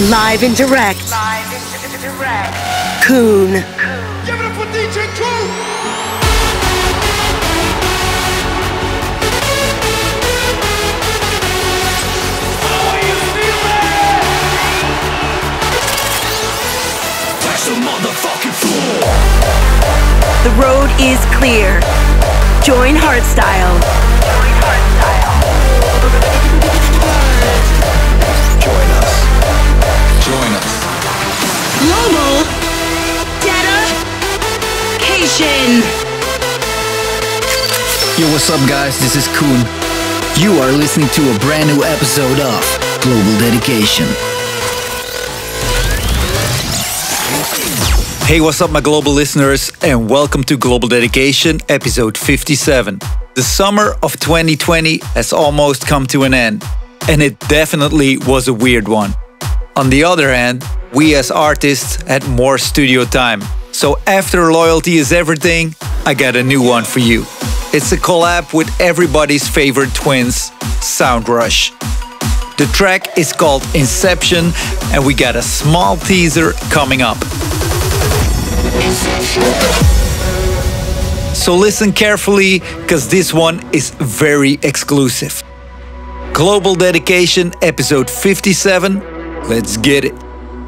Live and direct. Coone. Give it up for DJ Coone. Touch the motherfucking floor. The road is clear. Join Hardstyle. Join us. Global dedication. Yo, what's up, guys? This is Coone. You are listening to a brand new episode of Global Dedication. Hey, what's up, my global listeners, and welcome to Global Dedication, episode 57. The summer of 2020 has almost come to an end, and it definitely was a weird one. On the other hand, we as artists had more studio time. So after Loyalty is Everything, I got a new one for you. It's a collab with everybody's favorite twins, Sound Rush. The track is called Inception, and we got a small teaser coming up. So listen carefully, cause this one is very exclusive. Global Dedication, episode 57. Let's get it.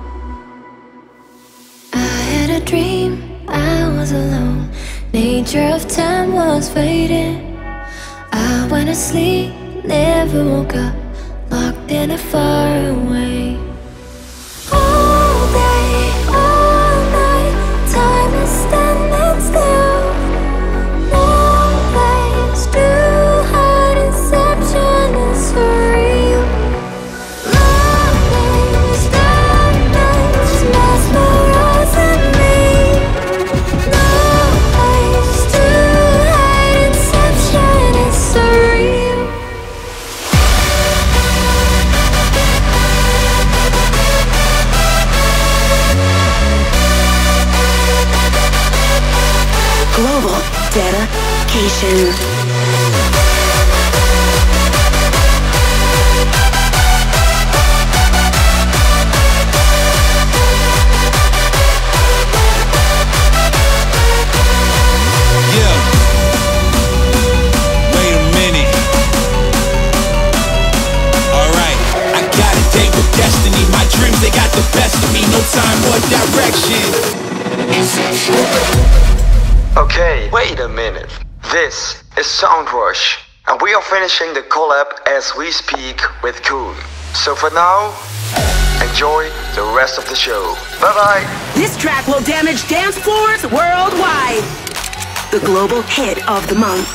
I had a dream, I was alone. Nature of time was fading. I went to sleep, never woke up, locked in a far away. All day, all night, time is standing still. No place to hide, inception is surreal. Lonely, dark nights mesmerizing me. No place to hide, inception is surreal. Global dedication. Yeah. Wait a minute. Alright, I got a date with destiny. My dreams, they got the best of me. No time or direction. Okay, wait a minute. This is Sound Rush, and we are finishing the collab as we speak with Coone. So for now, enjoy the rest of the show. Bye bye. This track will damage dance floors worldwide. The global hit of the month.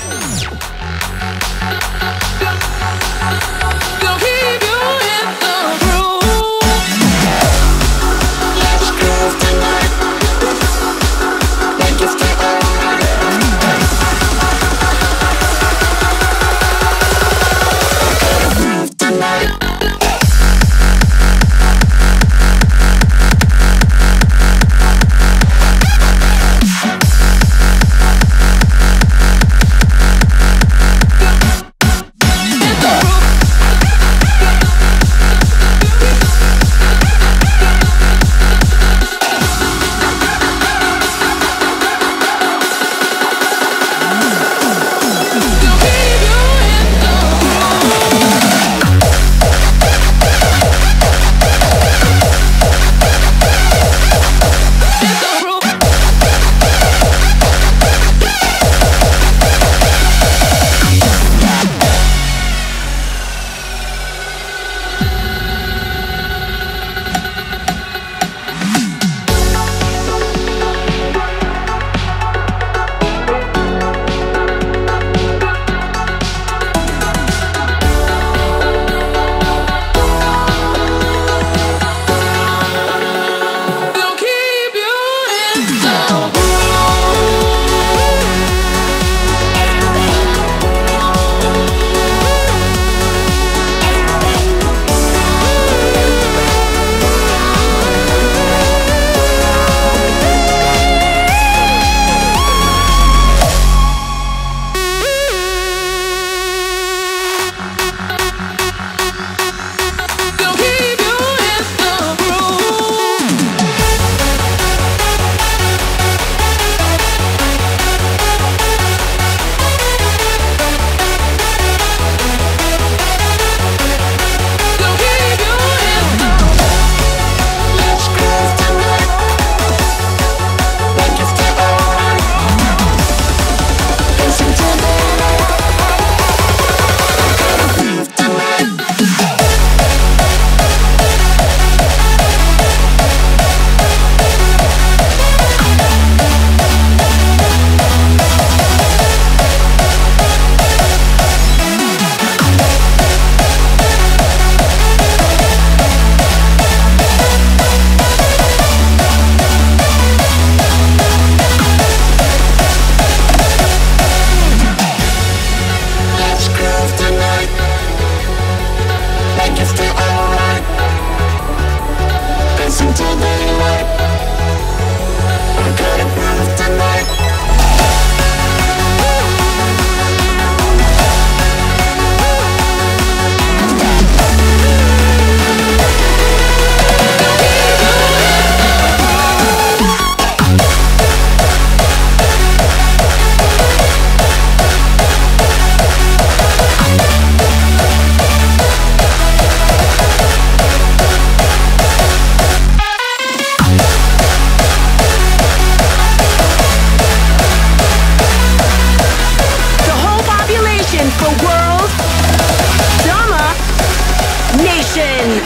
Dedication.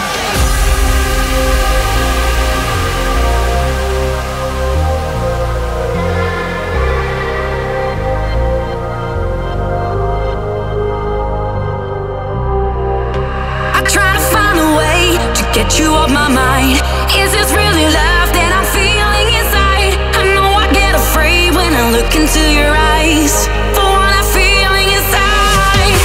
Get you off my mind. Is this really love that I'm feeling inside? I know I get afraid when I look into your eyes. For what I'm feeling inside.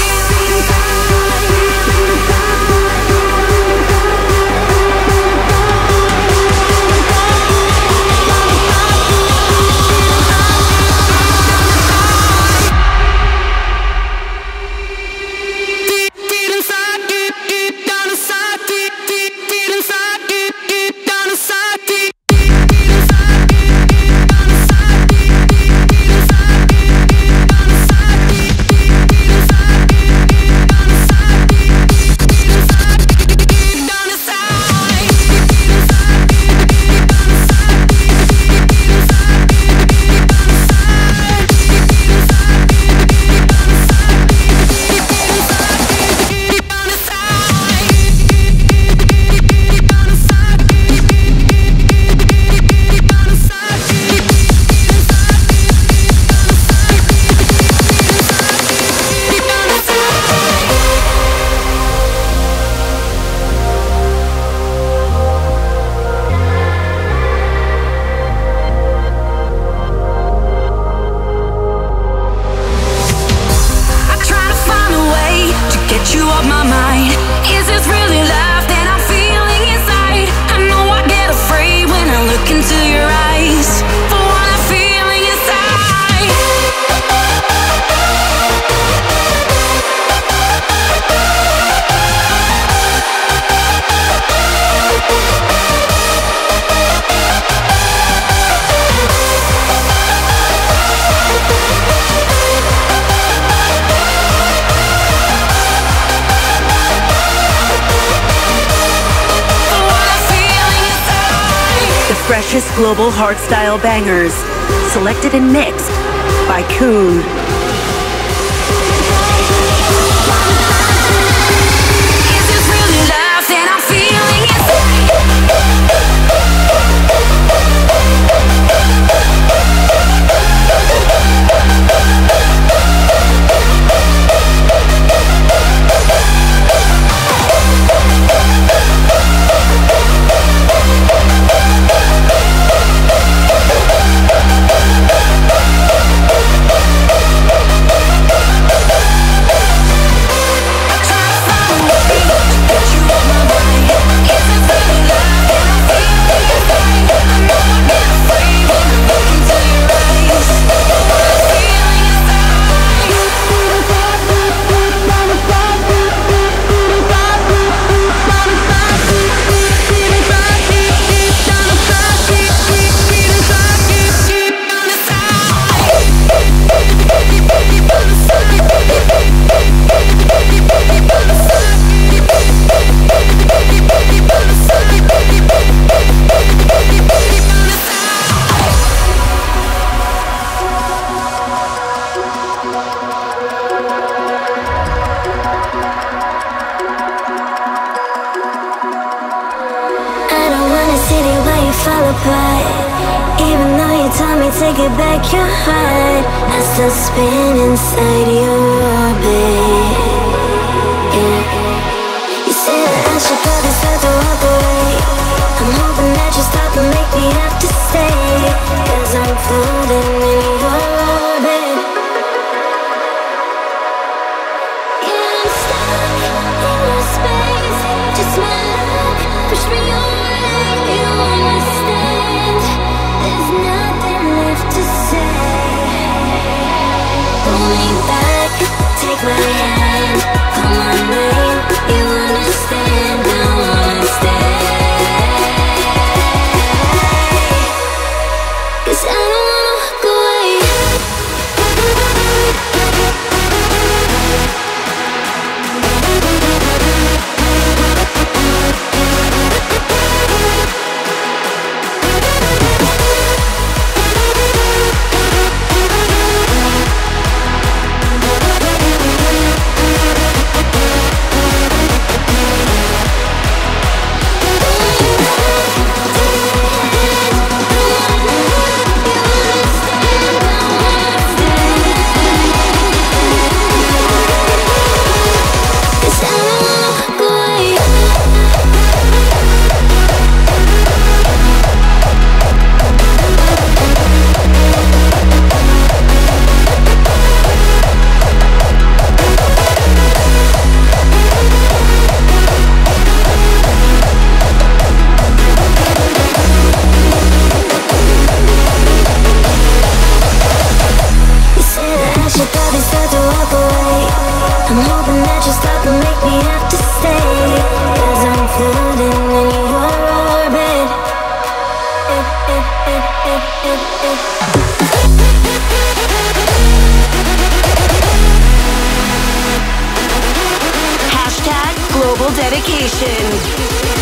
Deep inside, deep down inside, deep inside, deep down inside, deep inside, deep down inside, deep inside, deep down inside, deep inside, deep down inside, deep inside, deep down inside, deep inside, deep down inside, deep inside, deep down inside, deep inside, deep down inside, deep down you off my mind. Is this really love that I'm feeling inside? I know I get afraid when I look into your eyes. For what I'm feeling inside. Freshest global hardstyle bangers, selected and mixed by Coone. Is this really love that I'm feeling even though you told me to get back your heart, I still spin inside your orbit. Yeah. You said that I should probably start to walk away. I'm hoping that you stop and make me have to stay, 'cause I'm floating in your orbit. Yeah, I'm stuck in your space. Just my luck, push me away. You understand, there's nothing left to say. Pull me back, take my hand, call my name. You understand, I wanna stay, 'cause I don't wanna walk away. Global Dedication.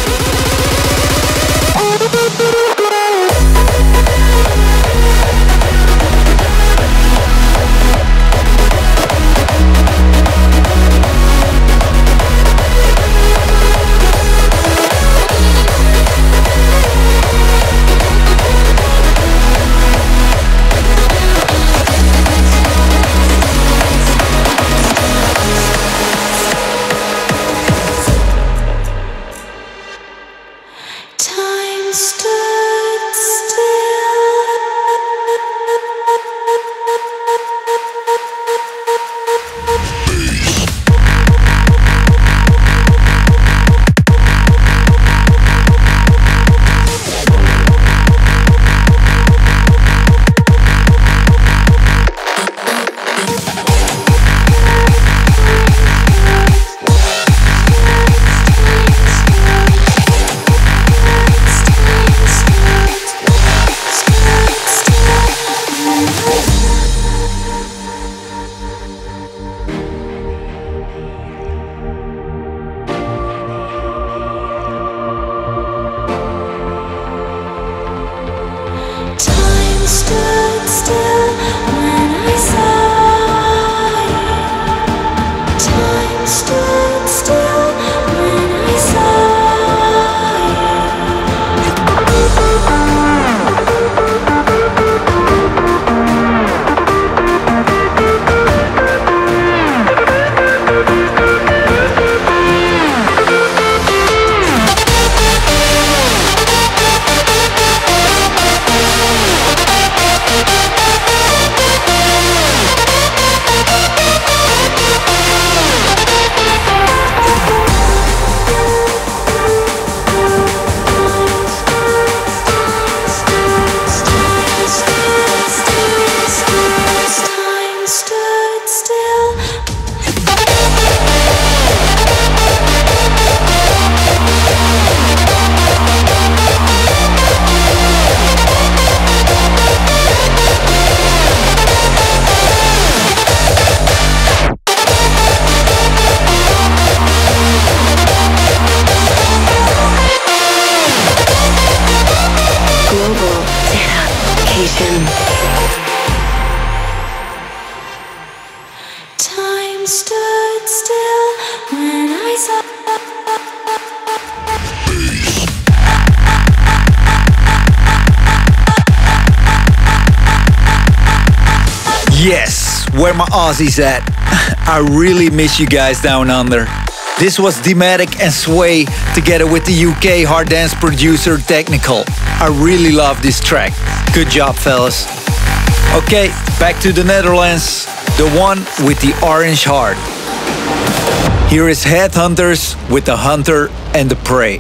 Yes, where my Aussies at? I really miss you guys down under. This was Dematic and Sway together with the UK hard dance producer Technical. I really love this track. Good job, fellas. Okay, back to the Netherlands, the one with the orange heart. Here is Headhunters with the Hunter and the Prey.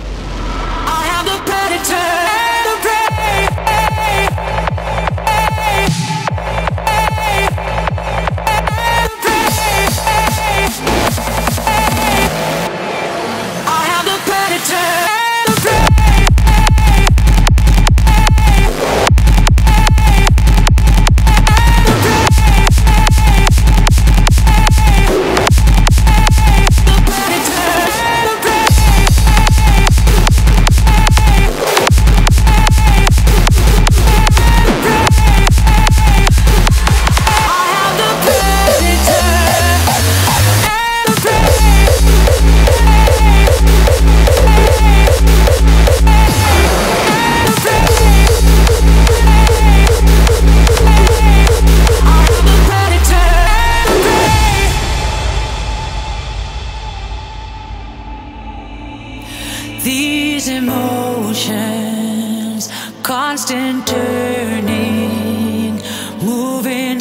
These emotions, constant turning, moving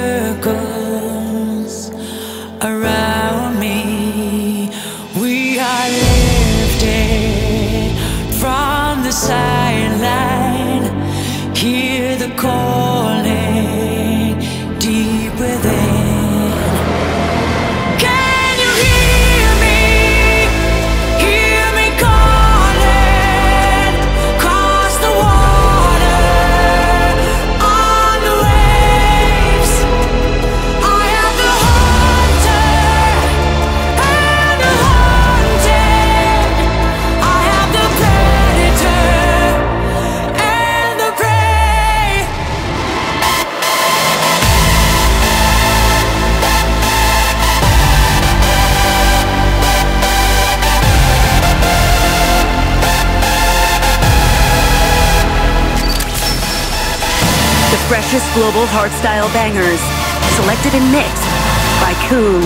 circles around me. We are lifted from the sideline, hear the calling deep within. freshest global hardstyle bangers, selected and mixed by Coone.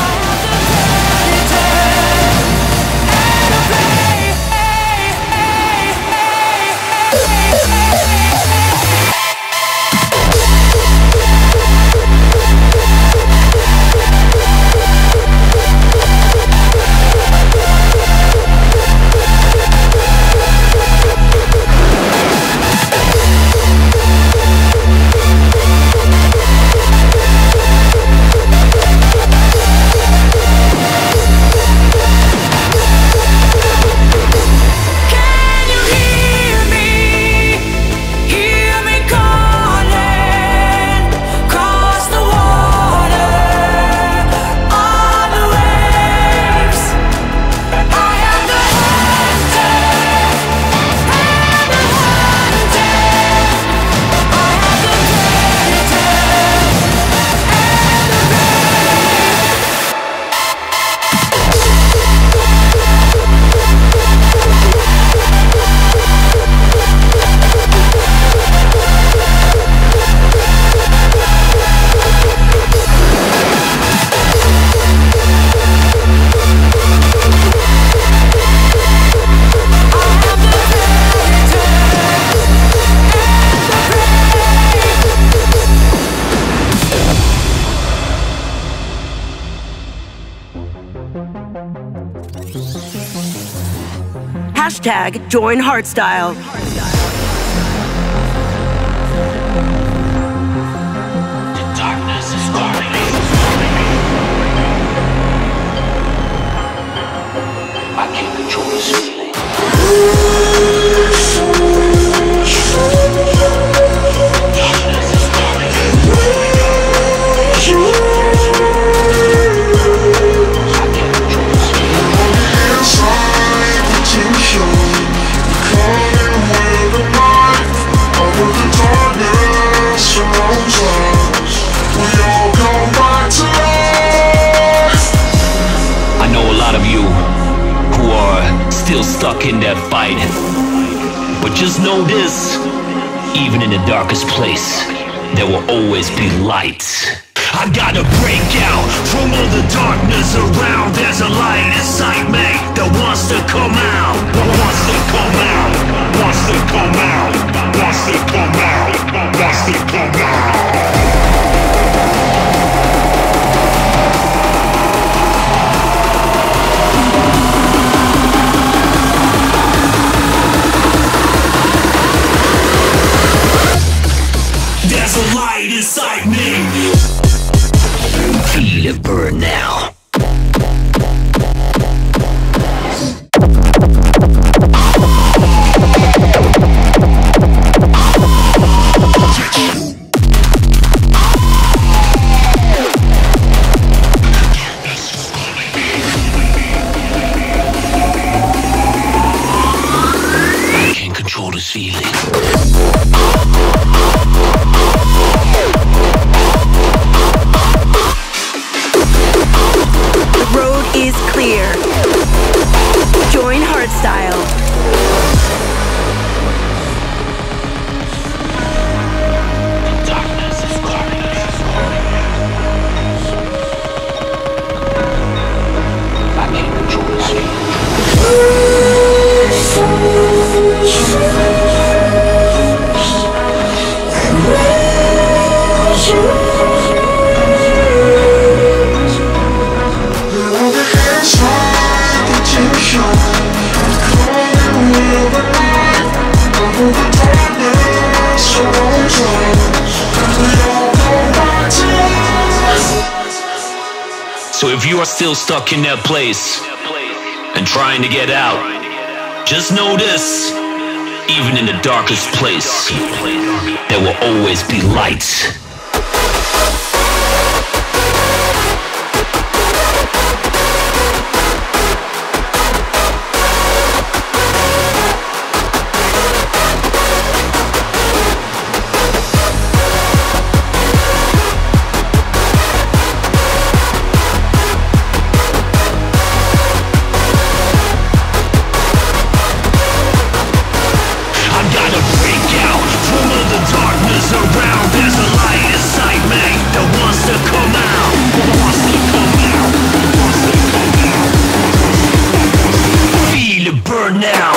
Hashtag join Hardstyle. The darkness is calling me. I can't control this feeling. Darkness is calling me. I can't control this feeling. Inside the tension, cutting with a knife. Over the darkness surrounds us. We all come back to life. I know a lot of you who are still stuck in that fight. But just know this, even in the darkest place, there will always be light. I gotta break out from all the darkness around. There's a light inside me that wants to come out. Wants to come out. Wants to come out. Wants to come out. Wants to come out. There's a light inside me. Feel it burn now. I can't control this feeling. Is clear. Join Hardstyle. The darkness is calling me. I can't control this feeling. Inside the tension, cutting with a knife. Over the darkness surrounds us. We all come back to life. So if you are still stuck in that place and trying to get out, just know this, even in the darkest place, there will always be light. Around burn now.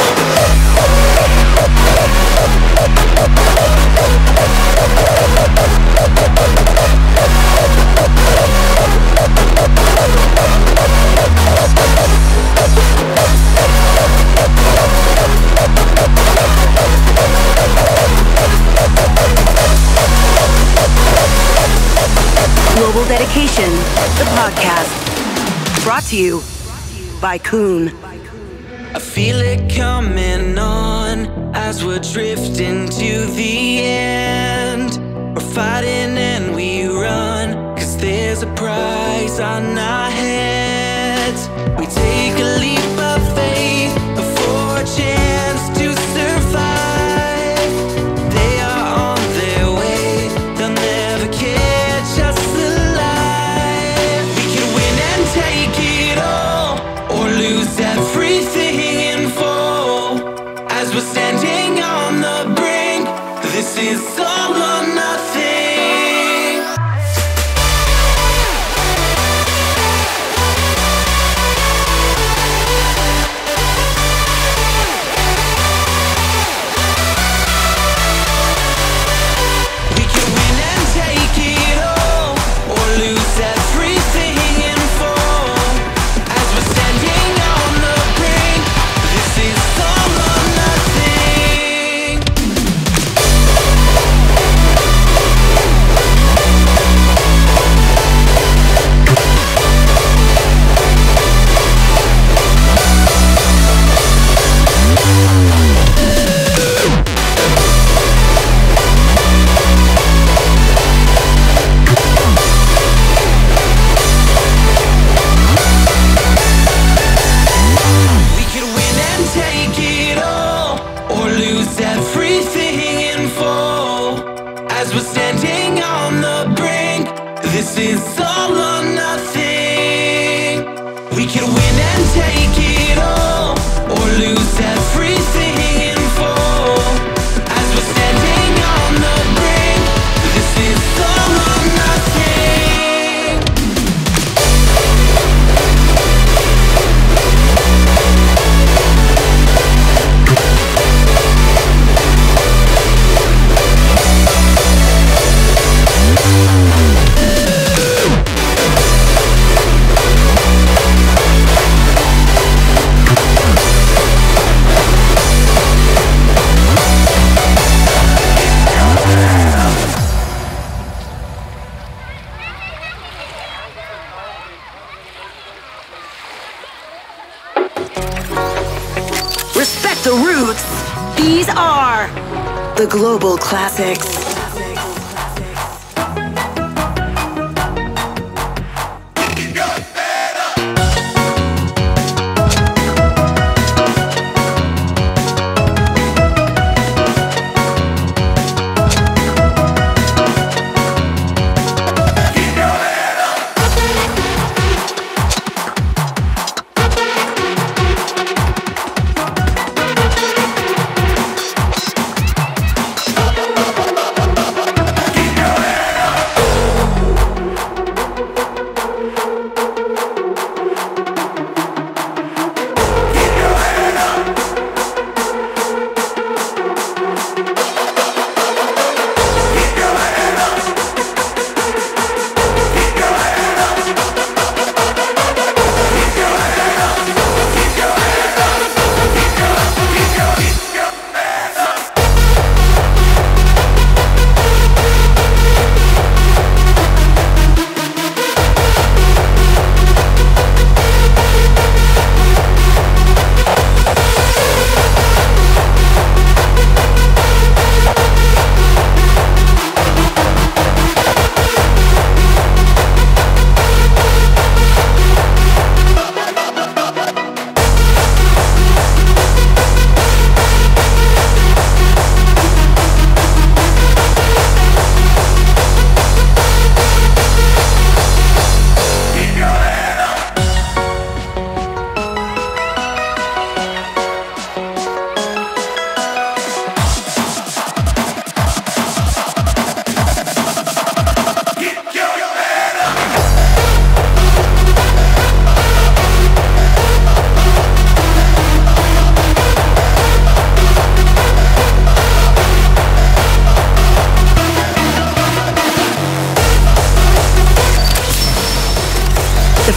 Global Dedication, the podcast. Brought to you by Coone. I feel it coming on as we're drifting to the end. We're fighting and we run, 'cause there's a prize on our heads. We take a leap of faith before a chance to survive. They are on their way, they'll never catch us alive. We can win and take it all, or lose everything in full. As we're standing on the brink, this is all or nothing. We can win and take it all, or lose everything in full. As we're standing on the brink, this is all or nothing. We could win and take it all, or lose everything in full. As we're standing on the brink, this is all or nothing. We could win and take it all, or lose everything in full. As we're standing on the brink, this is all or nothing. Respect the roots. These are the Global Classics.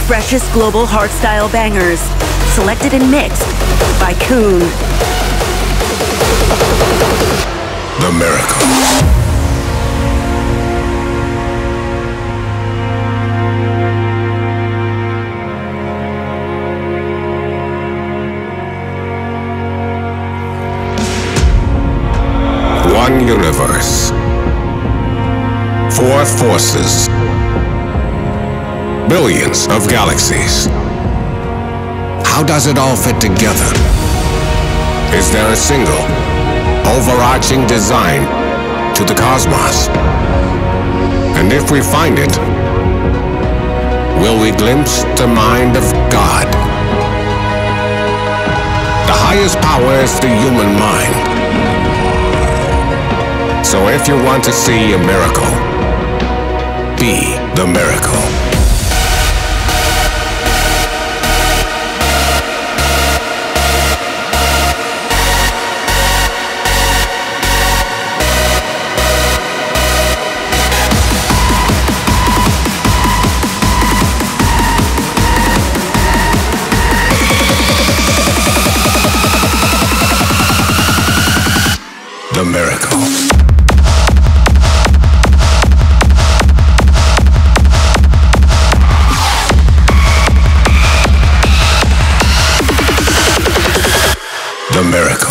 freshest global hardstyle bangers, selected and mixed by Coone. The Miracle. One universe, four forces, billions of galaxies. How does it all fit together? Is there a single, overarching design to the cosmos? And if we find it, will we glimpse the mind of God? The highest power is the human mind. So if you want to see a miracle, be the miracle. The Miracle. The Miracle.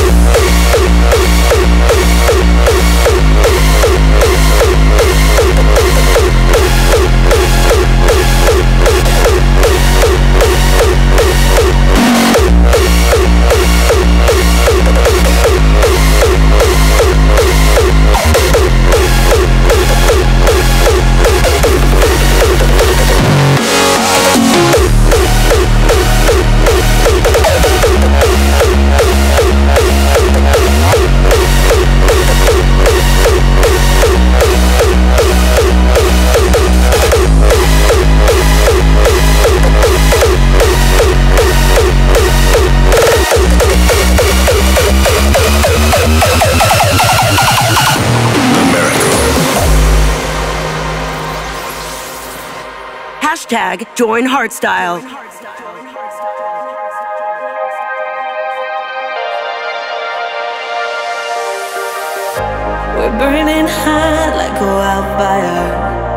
Join Hardstyle. We're burning hot like a wildfire.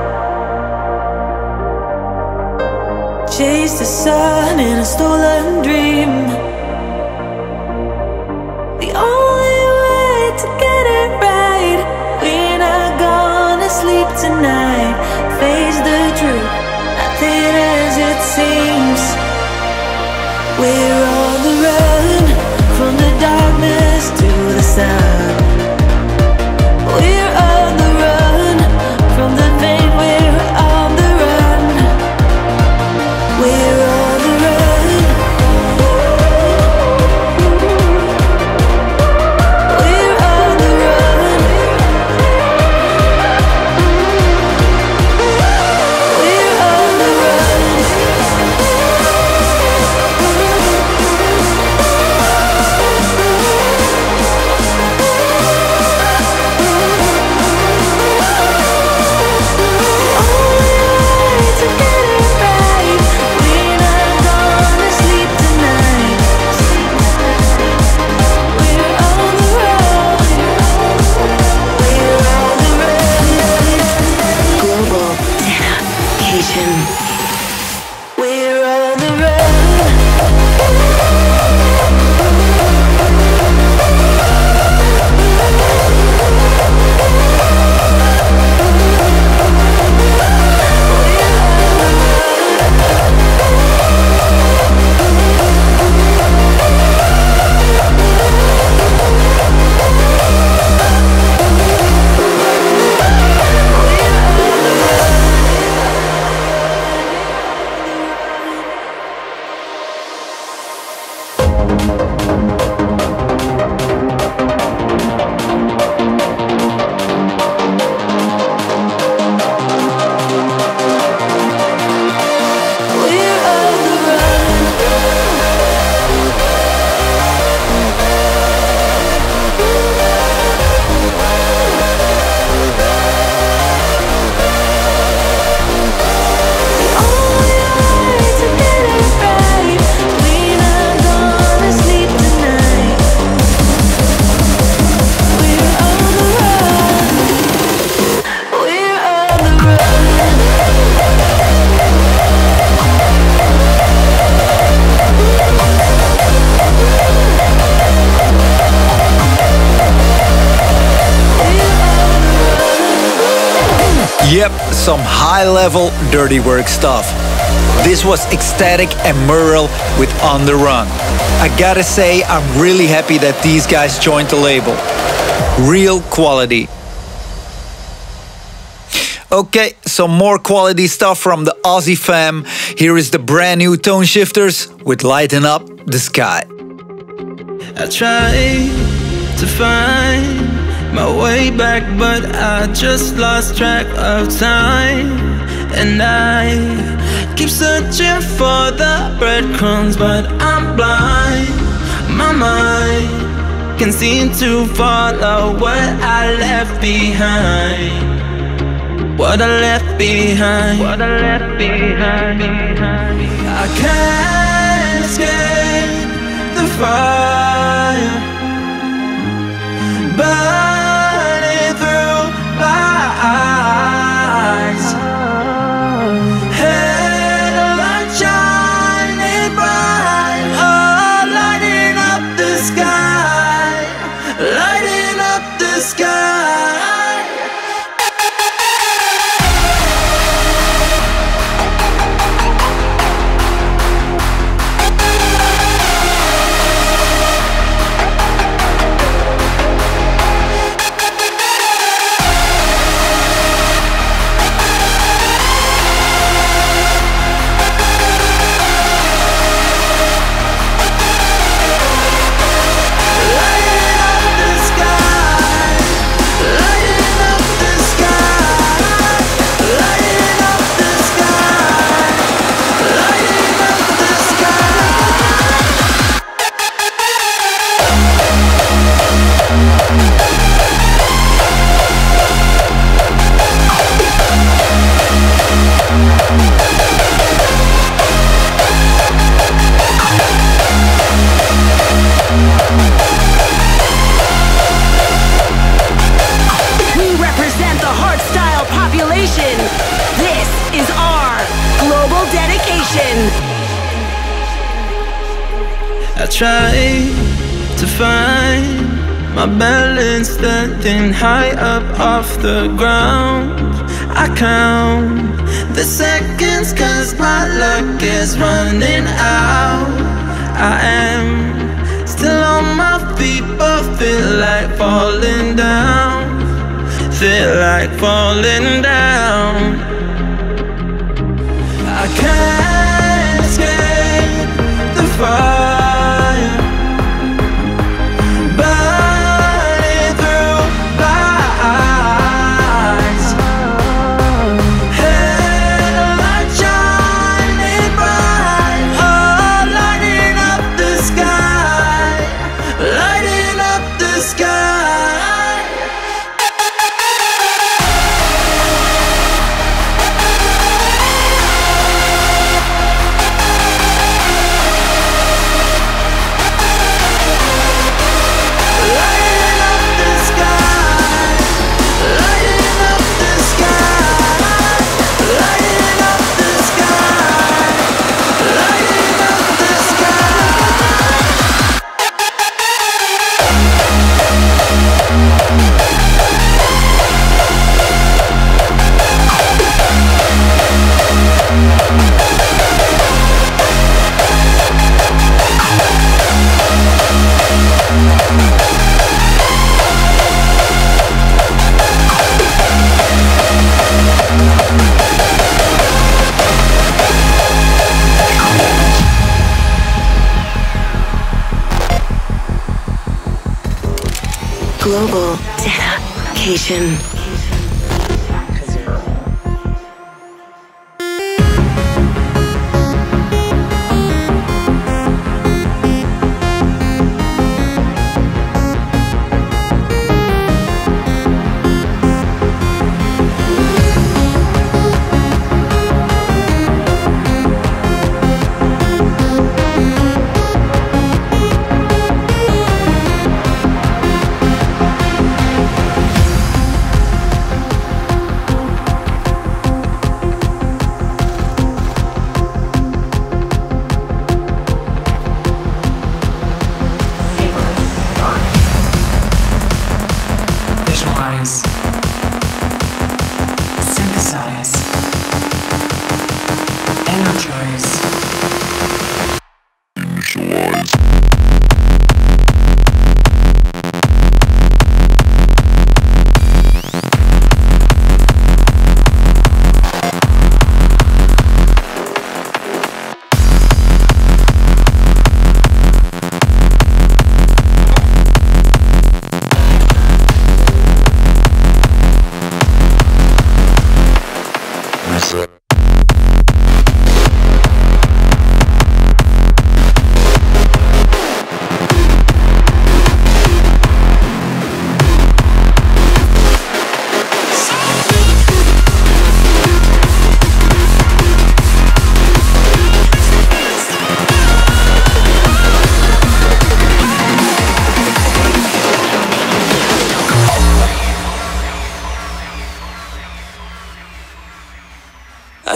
Chase the sun in a stolen dream. The only way to get it right. We're not gonna sleep tonight. Face the truth, nothing as it seems. We're on the run, from the darkness to the sun. We're on the run, from the pain, we're on the run. We're on the run. We're on the run. We're on the run. some high-level dirty work stuff. This was Ecstatic and Murrell with On The Run. I gotta say, I'm really happy that these guys joined the label. Real quality. Okay, some more quality stuff from the Aussie fam. Here is the brand new Tone Shifters with Lighten Up the Sky. I try to find my way back, but I just lost track of time. And I keep searching for the breadcrumbs, but I'm blind. My mind can seem to follow what I left behind. What I left behind. What I left behind. I can't escape the fire burning through my eyes. Headlight shining bright, oh, lighting up the sky, lighting up the sky. I try to find my balance, standing high up off the ground. I count the seconds 'cause my luck is running out. I am still on my feet but feel like falling down. Feel like falling down. I can't escape the fire burning through my eyes. Headlight shining bright, oh, lighting up the sky, lighting up the sky. Global dedication.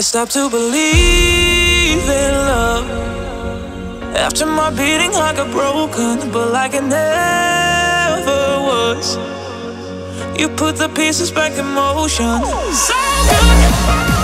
stopped to believe in love after my beating heart got broken, but like it never was. You put the pieces back in motion. So good.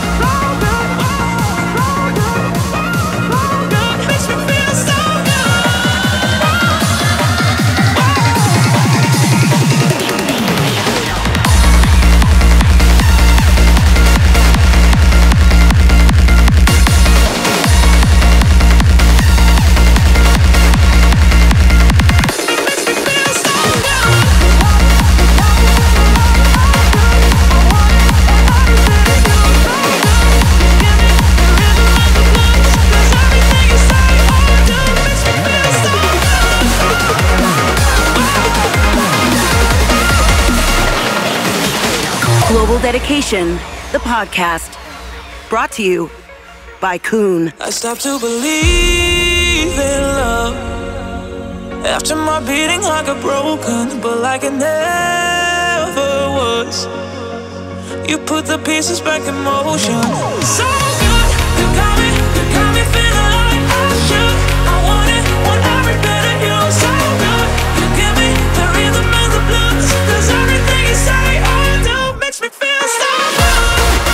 Global Dedication, the podcast. Brought to you by Coone. I stopped to believe in love after my beating heart got broken, but like it never was. You put the pieces back in motion. So good, you got me feeling like I should. I want it, want every bit of you. So good, you give me the rhythm and the blues, 'cause everything you say I do makes me feel so good.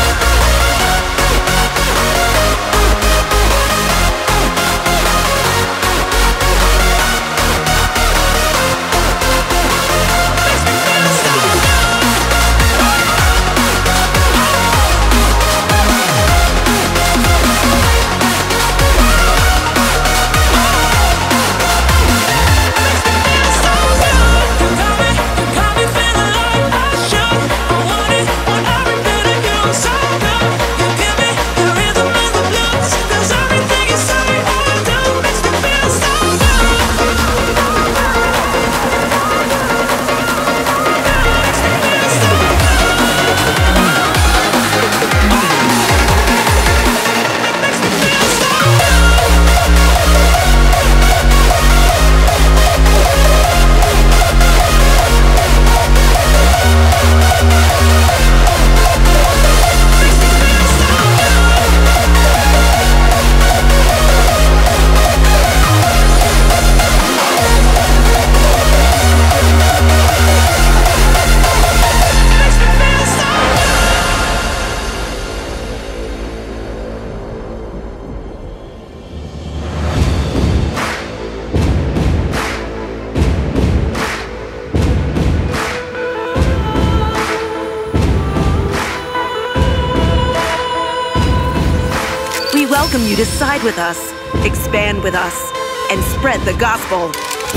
Welcome you to side with us, expand with us, and spread the gospel.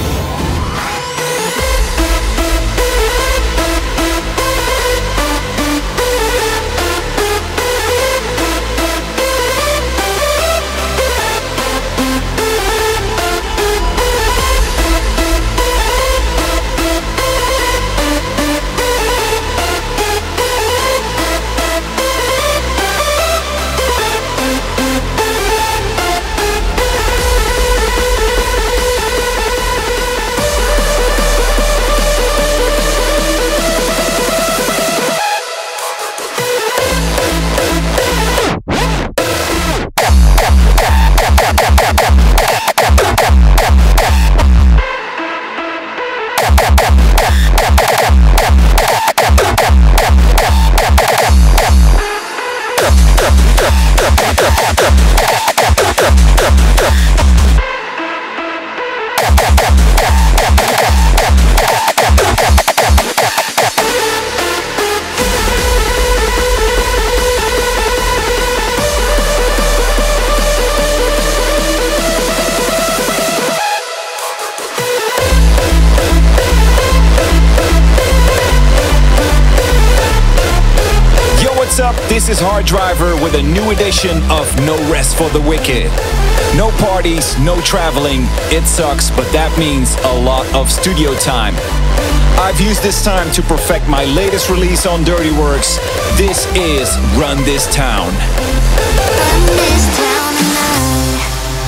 This is Hard Driver with a new edition of No Rest for the Wicked. No parties, no traveling, it sucks, but that means a lot of studio time. I've used this time to perfect my latest release on Dirty Works. This is Run This Town. Run this town tonight.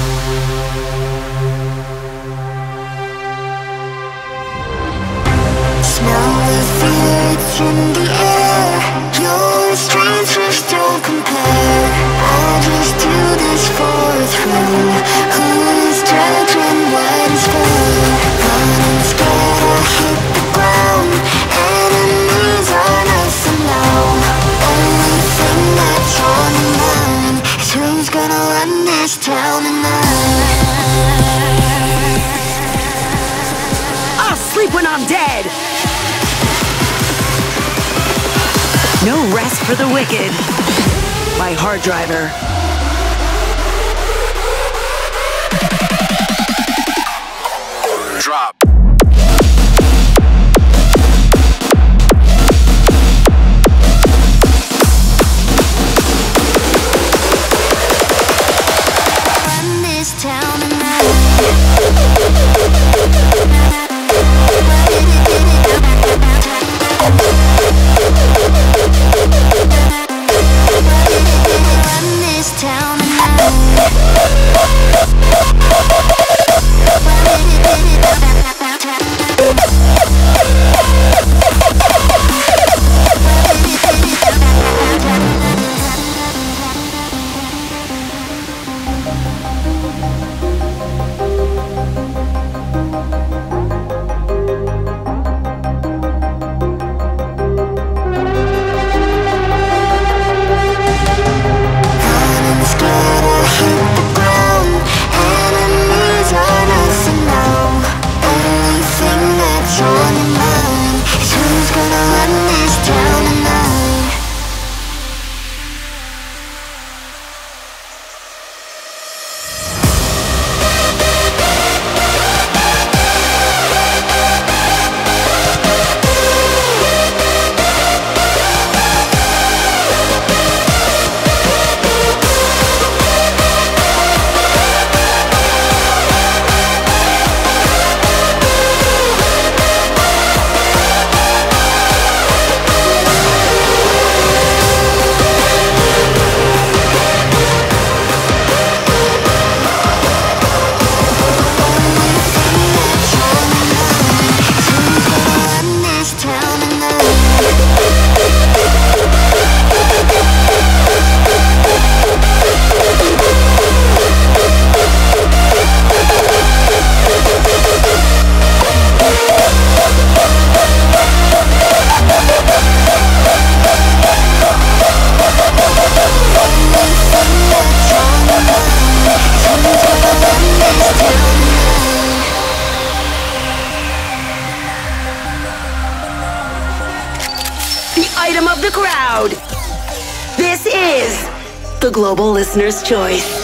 Smell the fear, it's in the air. Your strength just don't compare. this fourth room. Who's judging what is for? Running scared, I hit the ground. Enemies are nothing now. Only thing that's on my mind is who's gonna run this town tonight. I'll sleep when I'm dead. No rest for the wicked. By Hardstyle. Drop. Run this town tonight. Run this town Of the crowd. This is the Global Listener's Choice.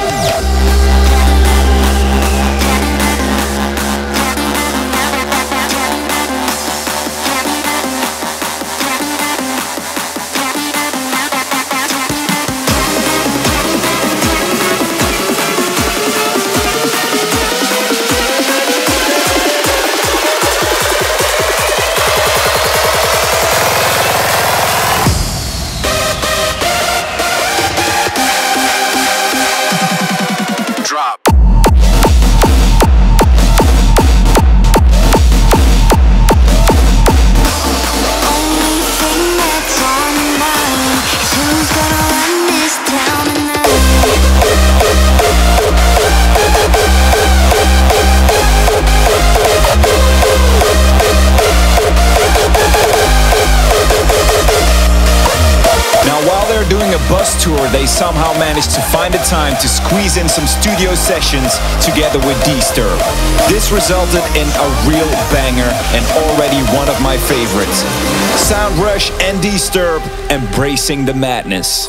Doing a bus tour, they somehow managed to find the time to squeeze in some studio sessions together with Disturb. This resulted in a real banger and already one of my favorites. Sound Rush and Disturb, Embracing the Madness.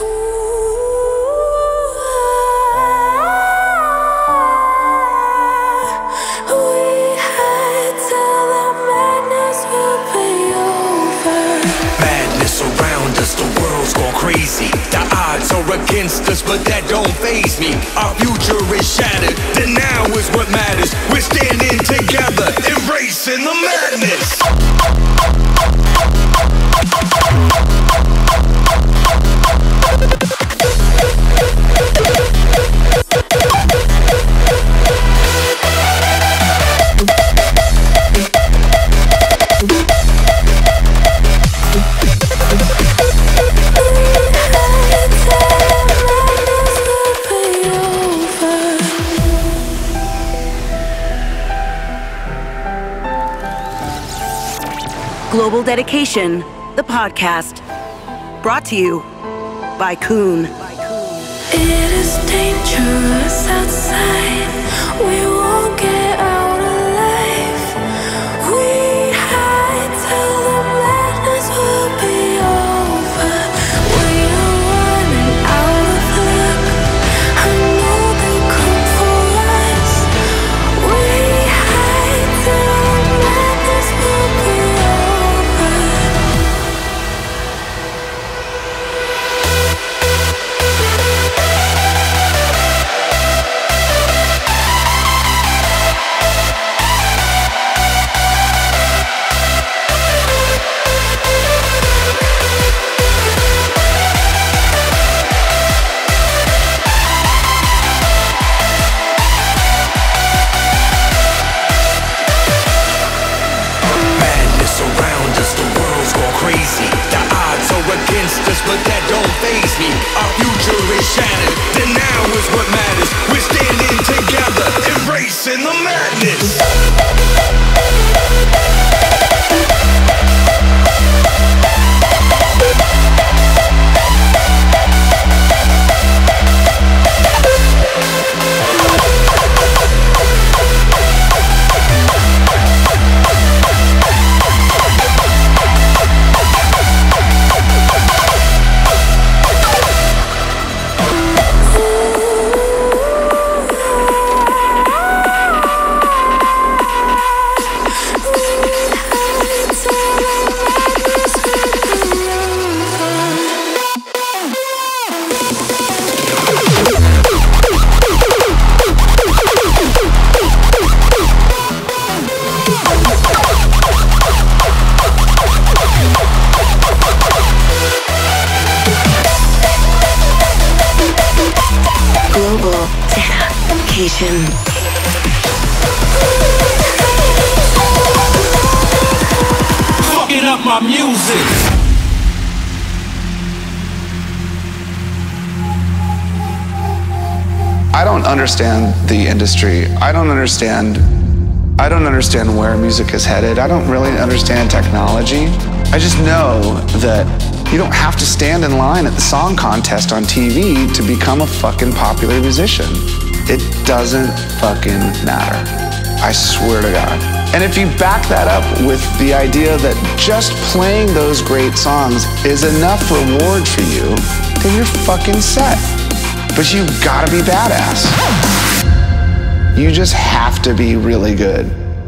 Crazy. The odds are against us, but that don't faze me. Our future is shattered, the now is what matters. We're standing together, embracing the madness. Global Dedication, the podcast. Brought to you by Coone. It is dangerous outside. We won't get out alive. We hide till the madness will be over. We are running out of luck. I know they come for us. We hide till the madness will be over. Madness around us, the world's gone crazy. The odds are against us, but that don't faze me. Our future is shattered, the now is what matters. We're standing together, embracing the madness. Global Dedication. Fucking up my music. I don't understand the industry. I don't understand where music is headed. I don't really understand technology. I just know that you don't have to stand in line at the song contest on TV to become a fucking popular musician. It doesn't fucking matter. I swear to God. And if you back that up with the idea that just playing those great songs is enough reward for you, then you're fucking set. But you gotta be badass. You just have to be really good.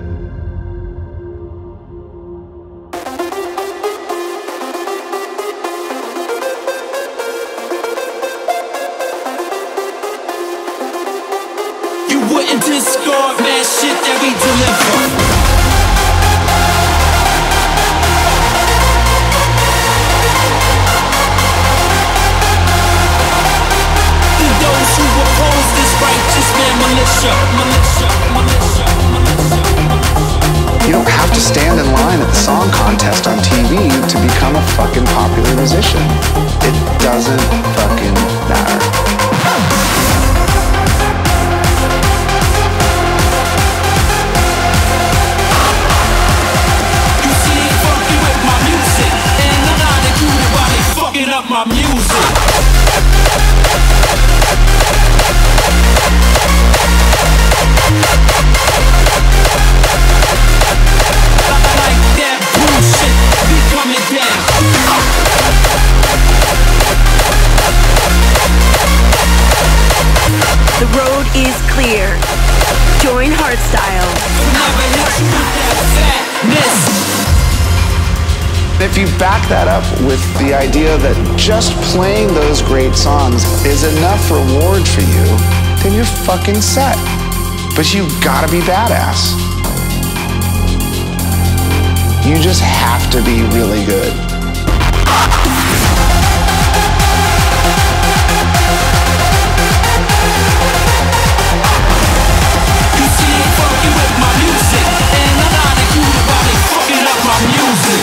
You wouldn't discard mad shit that we deliver. Those who oppose this righteous man militia. You don't have to stand in line at the song contest on TV to become a fucking popular musician. It doesn't fucking matter. You see they funky with my music, and I'm not included while they fucking up my music. The road is clear. Join Hardstyle. If you back that up with the idea that just playing those great songs is enough reward for you, then you're fucking set. But you gotta be badass. You just have to be really good. You see they funky with my music, and I'm not included while they fucking up my music.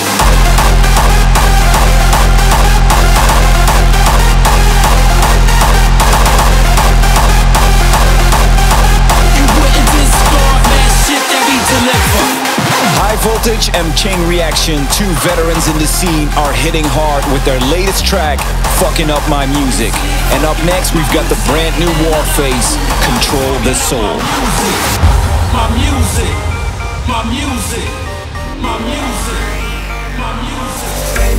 You wouldn't discard mad shit that we deliver. High Voltage and Chain Reaction, two veterans in the scene, are hitting hard with their latest track, Fucking Up My Music. And up next, we've got the brand new Warface, Control the Soul. My music, my music, my music, my music.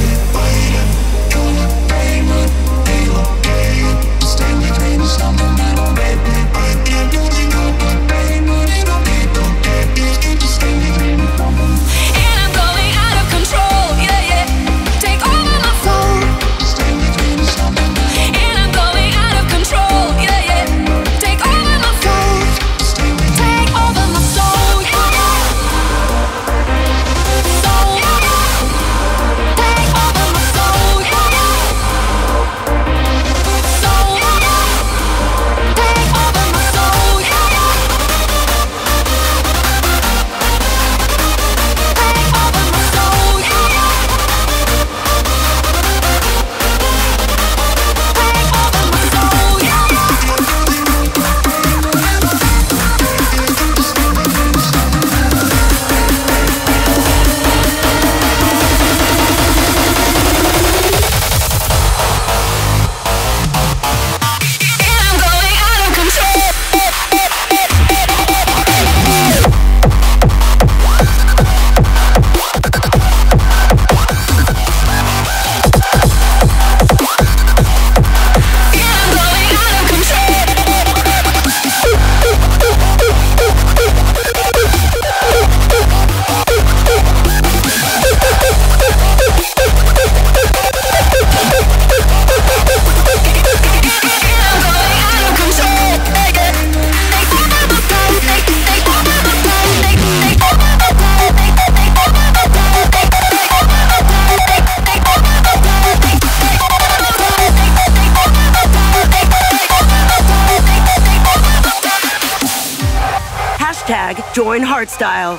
Join Hardstyle.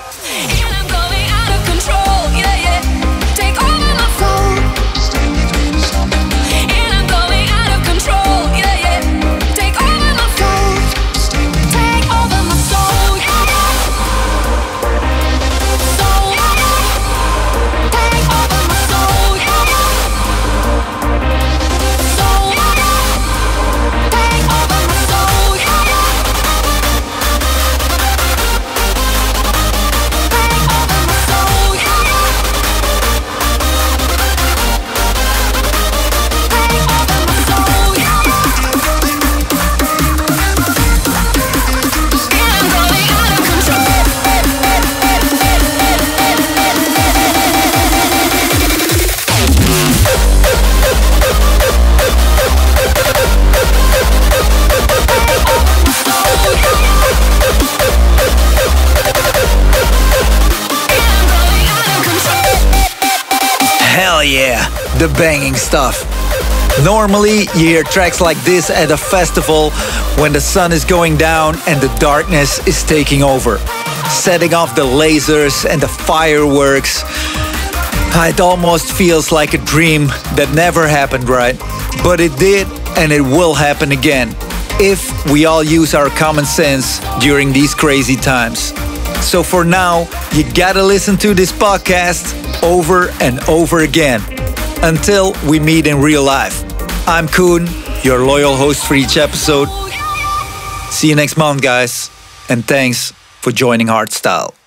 Hell yeah, the banging stuff. Normally, you hear tracks like this at a festival when the sun is going down and the darkness is taking over, setting off the lasers and the fireworks. It almost feels like a dream that never happened, right? But it did, and it will happen again, if we all use our common sense during these crazy times. So for now, you gotta listen to this podcast over and over again until we meet in real life. I'm Coone, your loyal host for each episode. See you next month, guys, and thanks for joining Hardstyle.